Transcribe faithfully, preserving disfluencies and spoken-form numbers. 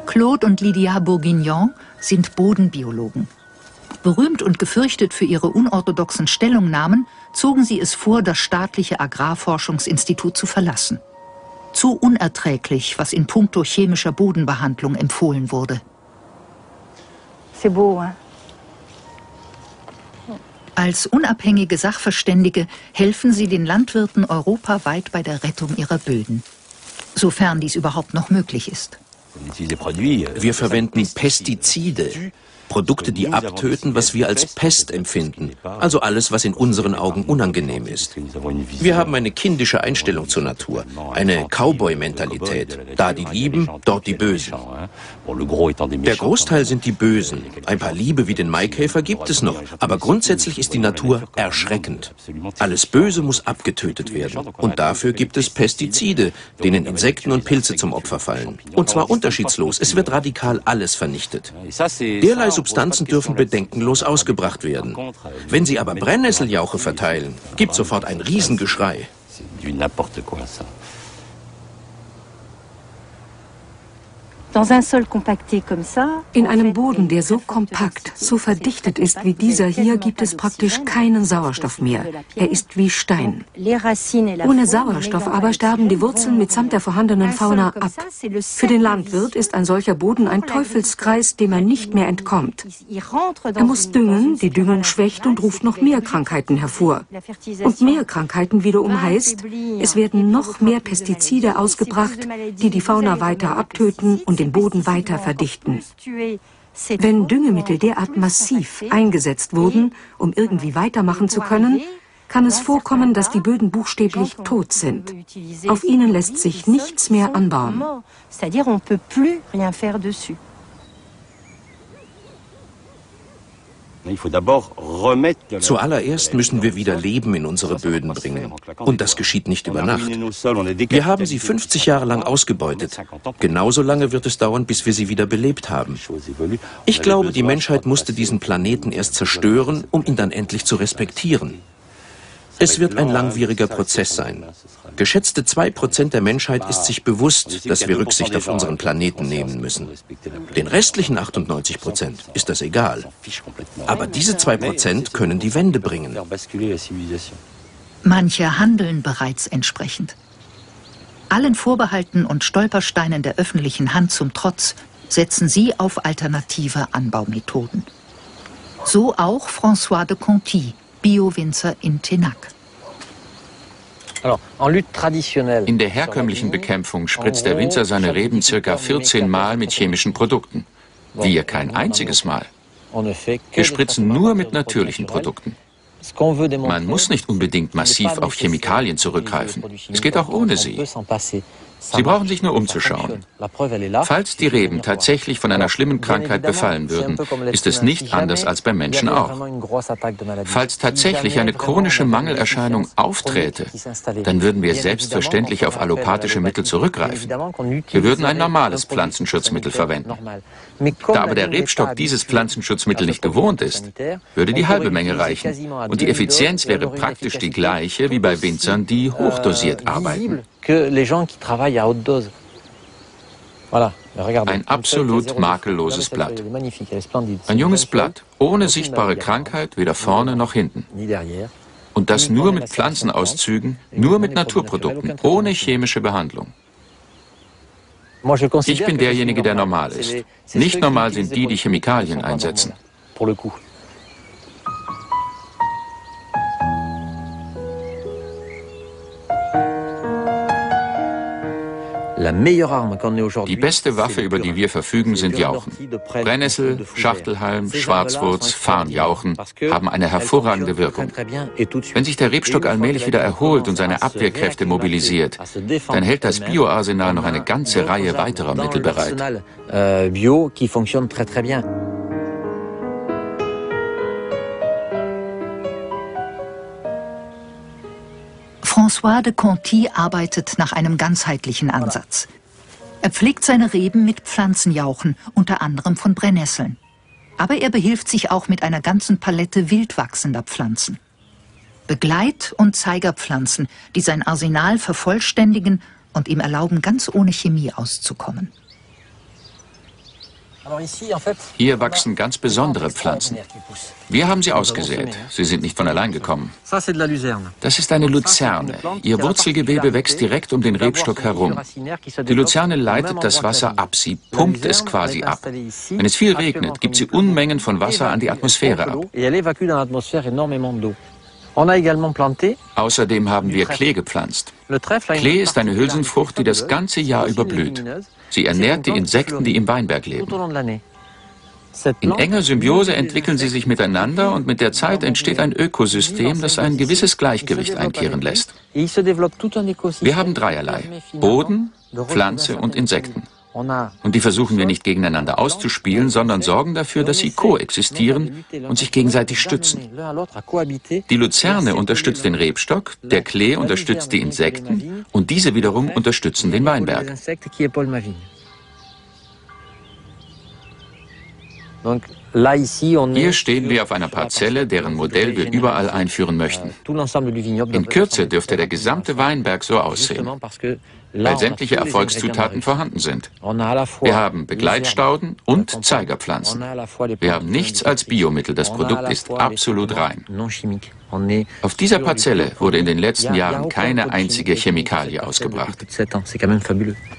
Claude und Lydia Bourguignon sind Bodenbiologen. Berühmt und gefürchtet für ihre unorthodoxen Stellungnahmen, zogen sie es vor, das staatliche Agrarforschungsinstitut zu verlassen. Zu unerträglich, was in puncto chemischer Bodenbehandlung empfohlen wurde. C'est beau, hein? Als unabhängige Sachverständige helfen sie den Landwirten europaweit bei der Rettung ihrer Böden. Sofern dies überhaupt noch möglich ist. Wir verwenden Pestizide, Produkte, die abtöten, was wir als Pest empfinden. Also alles, was in unseren Augen unangenehm ist. Wir haben eine kindische Einstellung zur Natur, eine Cowboy-Mentalität. Da die Lieben, dort die Bösen. Der Großteil sind die Bösen. Ein paar Liebe wie den Maikäfer gibt es noch. Aber grundsätzlich ist die Natur erschreckend. Alles Böse muss abgetötet werden. Und dafür gibt es Pestizide, denen Insekten und Pilze zum Opfer fallen. Und zwar unterschiedslos. Es wird radikal alles vernichtet. Derlei Substanzen dürfen bedenkenlos ausgebracht werden. Wenn sie aber Brennnesseljauche verteilen, gibt sofort ein Riesengeschrei. In einem Boden, der so kompakt, so verdichtet ist wie dieser hier, gibt es praktisch keinen Sauerstoff mehr. Er ist wie Stein. Ohne Sauerstoff aber sterben die Wurzeln mitsamt der vorhandenen Fauna ab. Für den Landwirt ist ein solcher Boden ein Teufelskreis, dem er nicht mehr entkommt. Er muss düngen, die Düngung schwächt und ruft noch mehr Krankheiten hervor. Und mehr Krankheiten wiederum heißt, es werden noch mehr Pestizide ausgebracht, die die Fauna weiter abtöten und den Boden weiter verdichten. Wenn Düngemittel derart massiv eingesetzt wurden, um irgendwie weitermachen zu können, kann es vorkommen, dass die Böden buchstäblich tot sind. Auf ihnen lässt sich nichts mehr anbauen. Zuallererst müssen wir wieder Leben in unsere Böden bringen. Und das geschieht nicht über Nacht. Wir haben sie fünfzig Jahre lang ausgebeutet. Genauso lange wird es dauern, bis wir sie wieder belebt haben. Ich glaube, die Menschheit musste diesen Planeten erst zerstören, um ihn dann endlich zu respektieren. Es wird ein langwieriger Prozess sein. Geschätzte zwei Prozent der Menschheit ist sich bewusst, dass wir Rücksicht auf unseren Planeten nehmen müssen. Den restlichen achtundneunzig Prozent ist das egal. Aber diese zwei Prozent können die Wende bringen. Manche handeln bereits entsprechend. Allen Vorbehalten und Stolpersteinen der öffentlichen Hand zum Trotz setzen sie auf alternative Anbaumethoden. So auch François de Conti, Bio-Winzer in Tenac. In der herkömmlichen Bekämpfung spritzt der Winzer seine Reben circa vierzehn Mal mit chemischen Produkten. Wir kein einziges Mal. Wir spritzen nur mit natürlichen Produkten. Man muss nicht unbedingt massiv auf Chemikalien zurückgreifen. Es geht auch ohne sie. Sie brauchen sich nur umzuschauen. Falls die Reben tatsächlich von einer schlimmen Krankheit befallen würden, ist es nicht anders als beim Menschen auch. Falls tatsächlich eine chronische Mangelerscheinung aufträte, dann würden wir selbstverständlich auf allopathische Mittel zurückgreifen. Wir würden ein normales Pflanzenschutzmittel verwenden. Da aber der Rebstock dieses Pflanzenschutzmittel nicht gewohnt ist, würde die halbe Menge reichen. Und die Effizienz wäre praktisch die gleiche wie bei Winzern, die hochdosiert arbeiten. Ein absolut makelloses Blatt. Ein junges Blatt, ohne sichtbare Krankheit, weder vorne noch hinten. Und das nur mit Pflanzenauszügen, nur mit Naturprodukten, ohne chemische Behandlung. Ich bin derjenige, der normal ist. Nicht normal sind die, die Chemikalien einsetzen. Die beste Waffe, über die wir verfügen, sind Jauchen. Brennnessel, Schachtelhalm, Schwarzwurz, Farnjauchen haben eine hervorragende Wirkung. Wenn sich der Rebstock allmählich wieder erholt und seine Abwehrkräfte mobilisiert, dann hält das Bioarsenal noch eine ganze Reihe weiterer Mittel bereit. François de Conti arbeitet nach einem ganzheitlichen Ansatz. Er pflegt seine Reben mit Pflanzenjauchen, unter anderem von Brennnesseln. Aber er behilft sich auch mit einer ganzen Palette wildwachsender Pflanzen. Begleit- und Zeigerpflanzen, die sein Arsenal vervollständigen und ihm erlauben, ganz ohne Chemie auszukommen. Hier wachsen ganz besondere Pflanzen. Wir haben sie ausgesät. Sie sind nicht von allein gekommen. Das ist eine Luzerne. Ihr Wurzelgewebe wächst direkt um den Rebstock herum. Die Luzerne leitet das Wasser ab. Sie pumpt es quasi ab. Wenn es viel regnet, gibt sie Unmengen von Wasser an die Atmosphäre ab. Außerdem haben wir Klee gepflanzt. Klee ist eine Hülsenfrucht, die das ganze Jahr über blüht. Sie ernährt die Insekten, die im Weinberg leben. In enger Symbiose entwickeln sie sich miteinander und mit der Zeit entsteht ein Ökosystem, das ein gewisses Gleichgewicht einkehren lässt. Wir haben dreierlei: Boden, Pflanze und Insekten. Und die versuchen wir nicht gegeneinander auszuspielen, sondern sorgen dafür, dass sie koexistieren und sich gegenseitig stützen. Die Luzerne unterstützt den Rebstock, der Klee unterstützt die Insekten und diese wiederum unterstützen den Weinberg. Hier stehen wir auf einer Parzelle, deren Modell wir überall einführen möchten. In Kürze dürfte der gesamte Weinberg so aussehen, weil sämtliche Erfolgszutaten vorhanden sind. Wir haben Begleitstauden und Zeigerpflanzen. Wir haben nichts als Biomittel, das Produkt ist absolut rein. Auf dieser Parzelle wurde in den letzten Jahren keine einzige Chemikalie ausgebracht.